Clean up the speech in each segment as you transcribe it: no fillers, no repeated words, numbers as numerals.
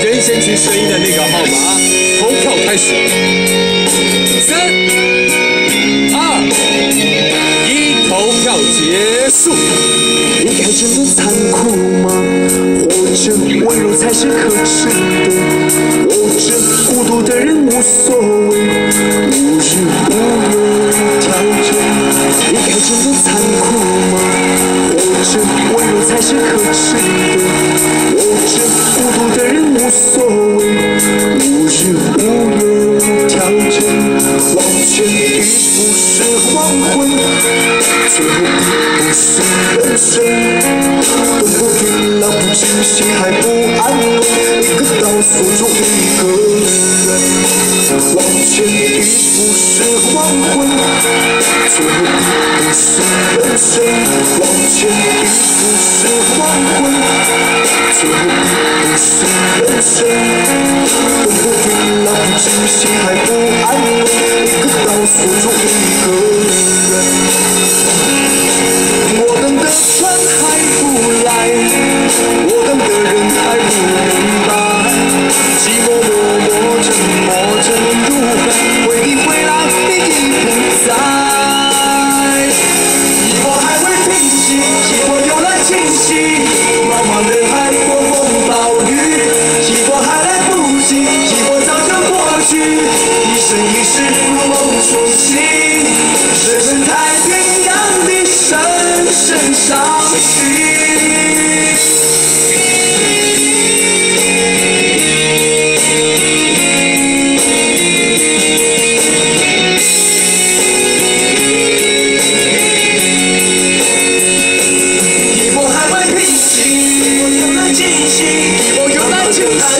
先选取声音的那个号码，投票开始。3、2、1，投票结束。 离开真的残酷吗？或者温柔才是可耻的？或者孤独的人无所谓，无日无夜调整。离开真的残酷吗？或者温柔才是可耻的？或者孤独的人无所谓，无日无夜调整。往前一步是黄昏，最后一步是人生。奔波疲劳不惊醒还不安稳，一个岛锁住一个人。往前一步是黄昏，最后一步是人生。往前一步是黄昏，最后一步是人生。奔波疲劳不惊醒还不安稳，一个岛锁住一个人。我等的船还不来，我等的人还不明白，寂寞默默沉默沉入海，为你回来你已不在。一波还未平息，一波又来侵袭，茫茫人海狂风暴雨，一波还来不及，一波早就过去，一生一世如梦初醒，深深太平洋的深深伤心。一波还未平息，一波又来侵袭，一波又来侵袭，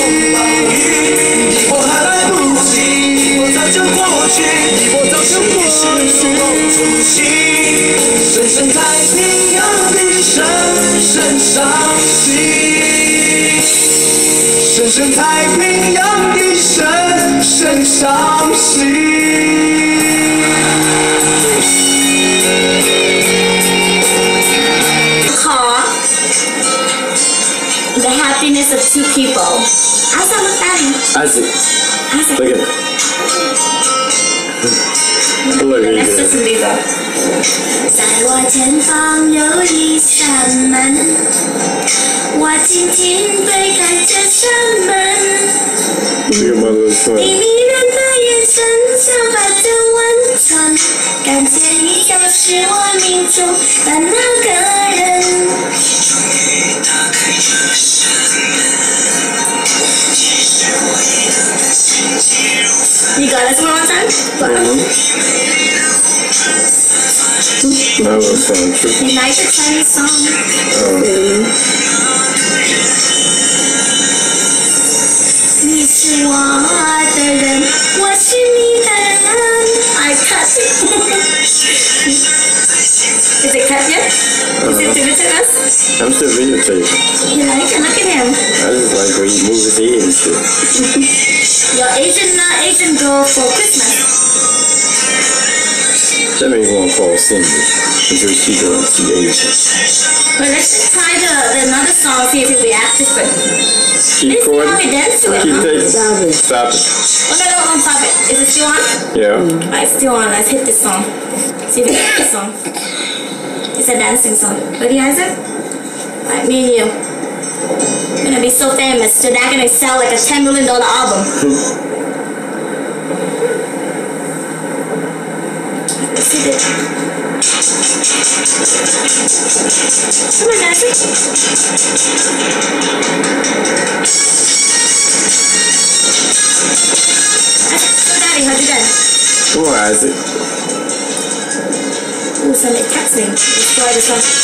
一波还来不及，一波早就过去，一波早就过去，如梦初醒，深深太平洋的深深伤心，深深太平洋的深深伤心。 The happiness of two people. Asa look at him. Isaac, Asa. look at him. Look at Let's listen to this. 在我前方有一扇门，我轻轻推开这扇门。 Your mother's 你 son. 迷人的眼神散发着温存，感觉你就是我命中的那个人。终于打开这扇门，其实我也等得心急如焚。You got us one more time? That was fun. You like the Chinese song? Oh. 你是我的人，我是你的人。I cut. Is it cut yet? Is it visiting us? I'm still videotaping. You like it? Look at him. I just like when you move his head and shit. Your Asian girl for Christmas. That makes me want to call Cindy until she Asian. But let's just try the another song, see if it reacts different. Keep Let's see going. how we dance to it, Keep huh? taking. Stop it. Oh no, don't stop it. Is it still on? Yeah. Alright, it's still on. Let's hit this song. See if we hit this song. It's a dancing song. Ready, Isaac? Alright, me and you. We're gonna be so famous. So they're gonna sell like a $10 million album. Let's see this. Come on, Isaac. Daddy, how'd you do? Come on, Isaac. Ooh, somebody text me. Let's try this one.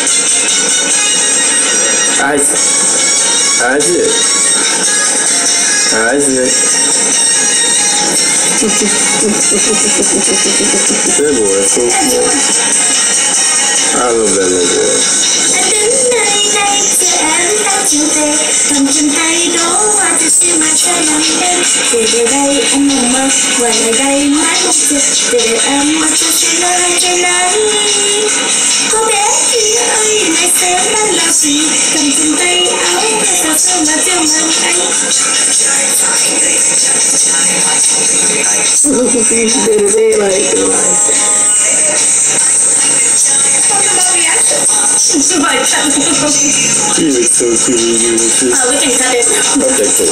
Isaac. Isaac. Isaac. That boy is so cool. love that little boy. Anh đứng nơi đây chờ em đang chiều về, cầm trên tay đóa hoa từ xưa mà cho lòng em. Về đây anh mong mơ, quay lại đây mãi một chiều. Về đây em mà cho chuyện nơi trên nắng. Cô bé kia ơi, này xem đang làm gì? Cầm trên tay áo, sao sao mà cho mong anh. He was so sweet. We can cut it. Okay, cool.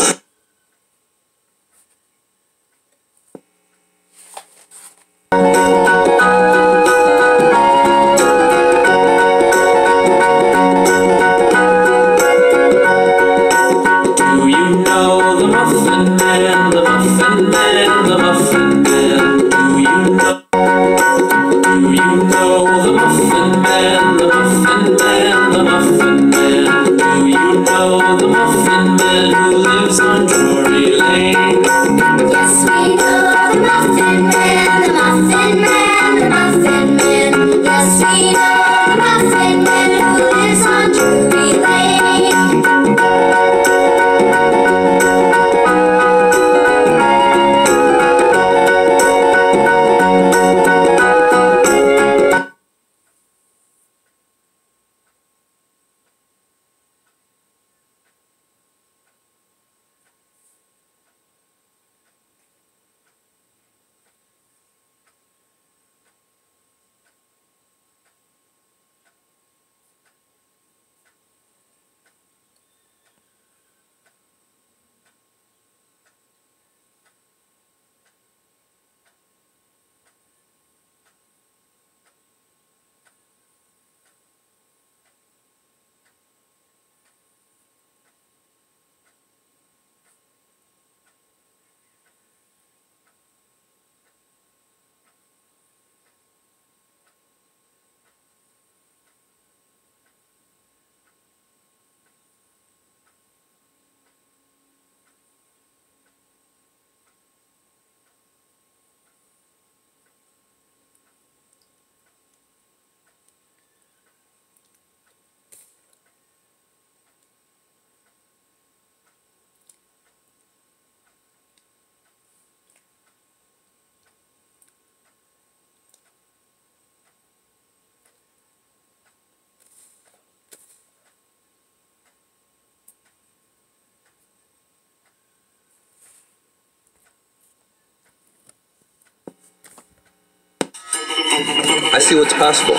I see what's possible.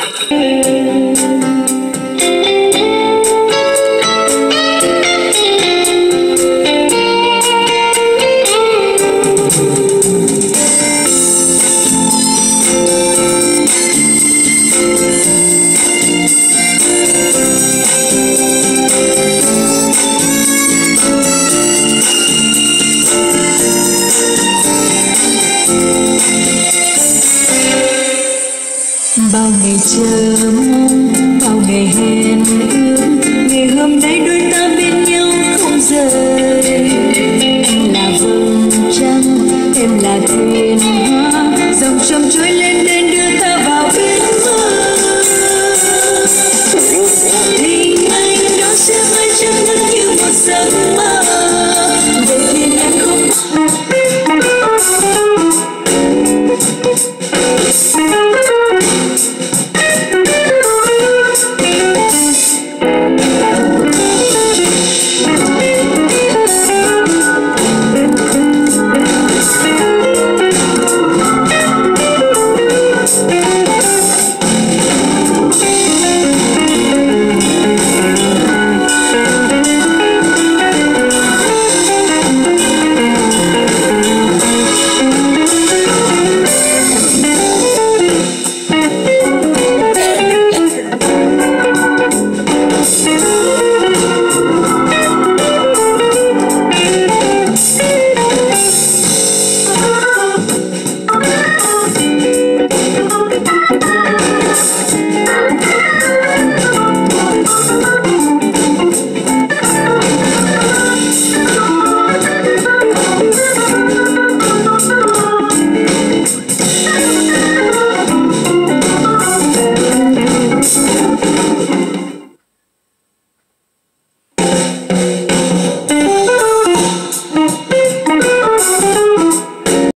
Bao ngày chờ mong, bao ngày hẹn ước, ngày hôm nay đôi